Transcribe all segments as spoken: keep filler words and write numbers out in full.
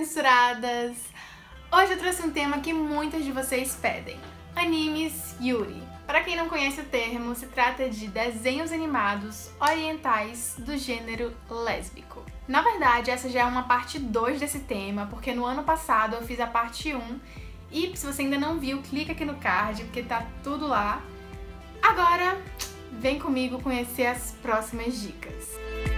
mensuradas! Hoje eu trouxe um tema que muitas de vocês pedem: animes Yuri. Para quem não conhece o termo, se trata de desenhos animados orientais do gênero lésbico. Na verdade, essa já é uma parte dois desse tema, porque no ano passado eu fiz a parte um, e se você ainda não viu, clica aqui no card, porque tá tudo lá. Agora, vem comigo conhecer as próximas dicas.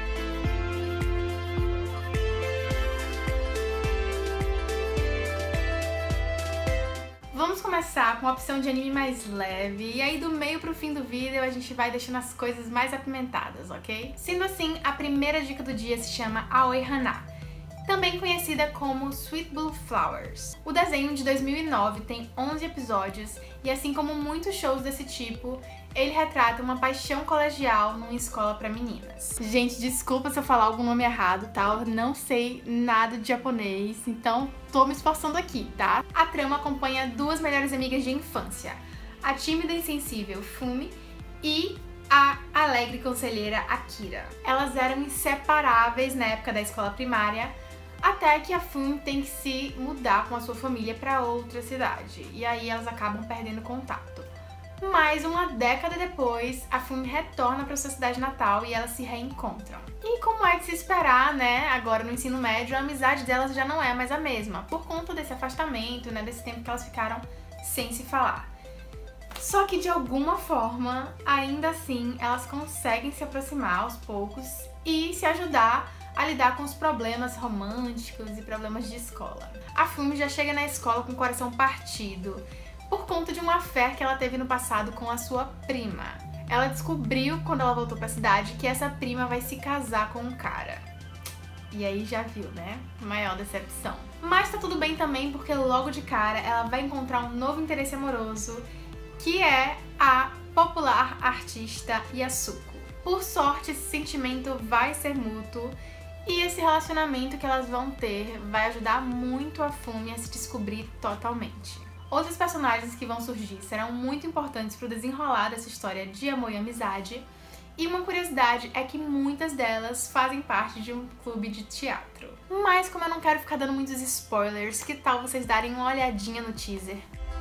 Vamos começar com a opção de anime mais leve, e aí do meio pro fim do vídeo a gente vai deixando as coisas mais apimentadas, ok? Sendo assim, a primeira dica do dia se chama Aoi Hana, também conhecida como Sweet Blue Flowers. O desenho de dois mil e nove tem onze episódios e, assim como muitos shows desse tipo, ele retrata uma paixão colegial numa escola para meninas. Gente, desculpa se eu falar algum nome errado, tá? Eu não sei nada de japonês, então tô me esforçando aqui, tá? A trama acompanha duas melhores amigas de infância, a tímida e sensível Fumi e a alegre conselheira Akira. Elas eram inseparáveis na época da escola primária, até que a Fumi tem que se mudar com a sua família para outra cidade, e aí elas acabam perdendo contato. Mas uma década depois, a Fumi retorna para sua cidade natal e elas se reencontram. E como é de se esperar, né, agora no ensino médio, a amizade delas já não é mais a mesma, por conta desse afastamento, né, desse tempo que elas ficaram sem se falar. Só que de alguma forma, ainda assim, elas conseguem se aproximar aos poucos e se ajudar a lidar com os problemas românticos e problemas de escola. A Fumi já chega na escola com o coração partido, por conta de uma affair que ela teve no passado com a sua prima. Ela descobriu, quando ela voltou pra cidade, que essa prima vai se casar com um cara. E aí já viu, né? Maior decepção. Mas tá tudo bem também, porque logo de cara ela vai encontrar um novo interesse amoroso, que é a popular artista Yasuko. Por sorte, esse sentimento vai ser mútuo, e esse relacionamento que elas vão ter vai ajudar muito a Fumi a se descobrir totalmente. Outros personagens que vão surgir serão muito importantes para o desenrolar dessa história de amor e amizade, e uma curiosidade é que muitas delas fazem parte de um clube de teatro. Mas como eu não quero ficar dando muitos spoilers, que tal vocês darem uma olhadinha no teaser?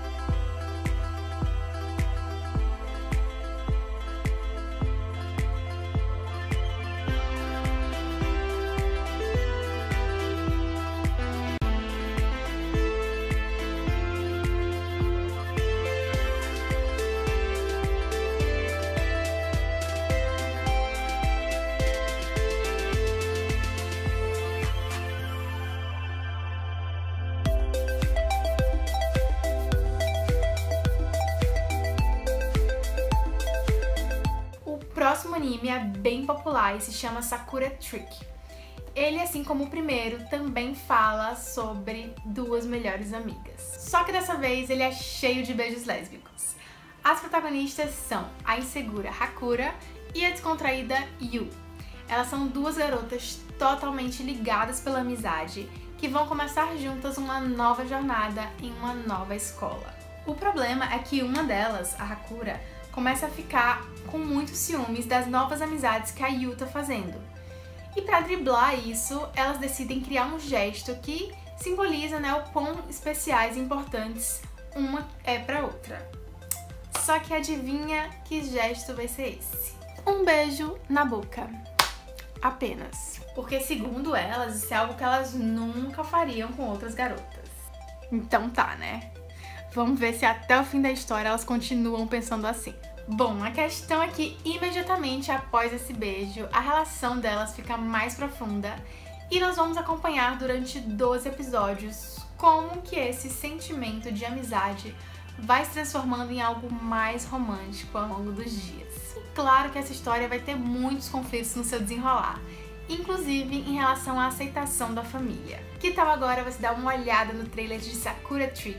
O próximo anime é bem popular e se chama Sakura Trick. Ele, assim como o primeiro, também fala sobre duas melhores amigas. Só que dessa vez ele é cheio de beijos lésbicos. As protagonistas são a insegura Hakura e a descontraída Yu. Elas são duas garotas totalmente ligadas pela amizade, que vão começar juntas uma nova jornada em uma nova escola. O problema é que uma delas, a Hakura, começa a ficar com muitos ciúmes das novas amizades que a Yu tá fazendo. E para driblar isso, elas decidem criar um gesto que simboliza, né, o quão especiais e importantes uma é pra outra. Só que adivinha que gesto vai ser esse? Um beijo na boca. Apenas. Porque segundo elas, isso é algo que elas nunca fariam com outras garotas. Então tá, né? Vamos ver se até o fim da história elas continuam pensando assim. Bom, a questão é que imediatamente após esse beijo, a relação delas fica mais profunda e nós vamos acompanhar durante doze episódios como que esse sentimento de amizade vai se transformando em algo mais romântico ao longo dos dias. E claro que essa história vai ter muitos conflitos no seu desenrolar, inclusive em relação à aceitação da família. Que tal agora você dar uma olhada no trailer de Sakura Trick?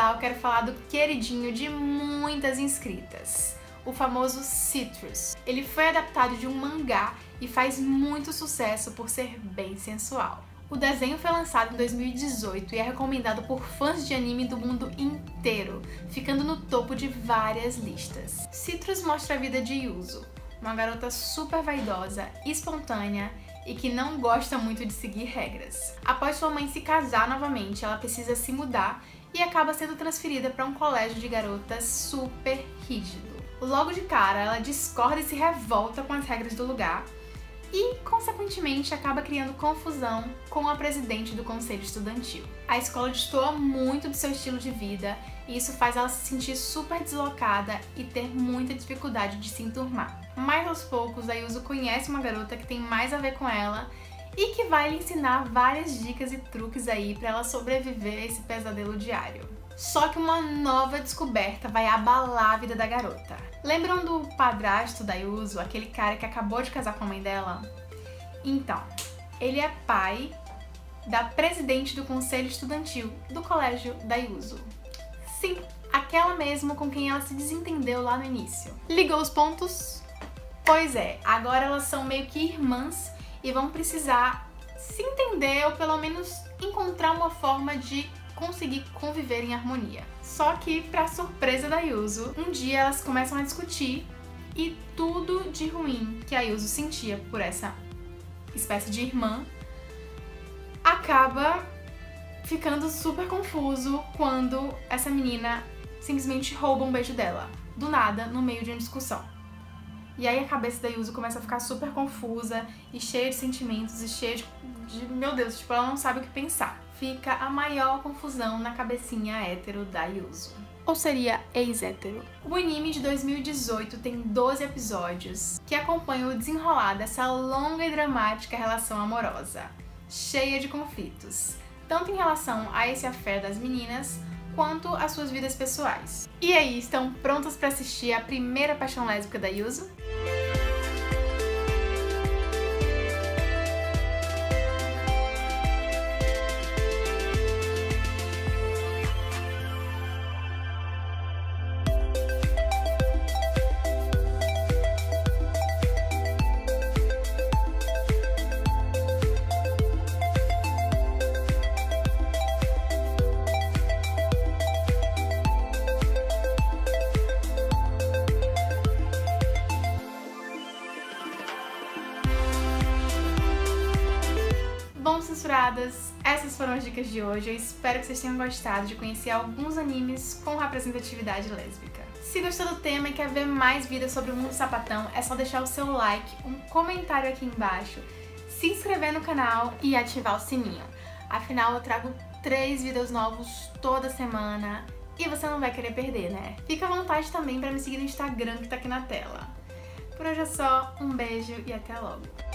lá eu quero falar do queridinho de muitas inscritas, o famoso Citrus. Ele foi adaptado de um mangá e faz muito sucesso por ser bem sensual. O desenho foi lançado em dois mil e dezoito e é recomendado por fãs de anime do mundo inteiro, ficando no topo de várias listas. Citrus mostra a vida de Yuzu, uma garota super vaidosa, espontânea e que não gosta muito de seguir regras. Após sua mãe se casar novamente, ela precisa se mudar e acaba sendo transferida para um colégio de garotas super rígido. Logo de cara, ela discorda e se revolta com as regras do lugar e, consequentemente, acaba criando confusão com a presidente do conselho estudantil. A escola destoa muito do seu estilo de vida e isso faz ela se sentir super deslocada e ter muita dificuldade de se enturmar. Mas aos poucos, a Yuzu conhece uma garota que tem mais a ver com ela e que vai lhe ensinar várias dicas e truques aí para ela sobreviver a esse pesadelo diário. Só que uma nova descoberta vai abalar a vida da garota. Lembram do padrasto da Yuzu, aquele cara que acabou de casar com a mãe dela? Então, ele é pai da presidente do conselho estudantil do colégio da Yuzu. Sim, aquela mesmo com quem ela se desentendeu lá no início. Ligou os pontos? Pois é, agora elas são meio que irmãs e vão precisar se entender ou pelo menos encontrar uma forma de conseguir conviver em harmonia. Só que, pra surpresa da Yuzu, um dia elas começam a discutir e tudo de ruim que a Yuzu sentia por essa espécie de irmã acaba ficando super confuso quando essa menina simplesmente rouba um beijo dela, do nada, no meio de uma discussão. E aí a cabeça da Yuzu começa a ficar super confusa e cheia de sentimentos e cheia de, de... meu Deus, tipo, ela não sabe o que pensar. Fica a maior confusão na cabecinha hétero da Yuzu. Ou seria ex-hétero. O anime de dois mil e dezoito tem doze episódios que acompanham o desenrolar dessa longa e dramática relação amorosa, cheia de conflitos, tanto em relação a esse affair das meninas, quanto às suas vidas pessoais. E aí, estão prontas para assistir a primeira paixão lésbica da Yuzu? Bom, censuradas, essas foram as dicas de hoje. Eu espero que vocês tenham gostado de conhecer alguns animes com representatividade lésbica. Se gostou do tema e quer ver mais vídeos sobre o mundo sapatão, é só deixar o seu like, um comentário aqui embaixo, se inscrever no canal e ativar o sininho. Afinal, eu trago três vídeos novos toda semana e você não vai querer perder, né? Fica à vontade também para me seguir no Instagram que tá aqui na tela. Por hoje é só, um beijo e até logo!